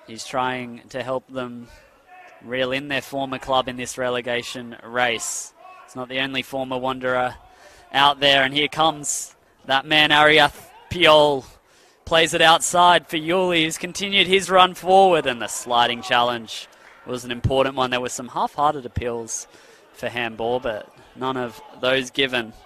He's trying to help them reel in their former club in this relegation race. It's not the only former Wanderer out there, and here comes that man, Ariath Piol. Plays it outside for Yuli, who's continued his run forward, and the sliding challenge was an important one. There were some half-hearted appeals for handball, but none of those given.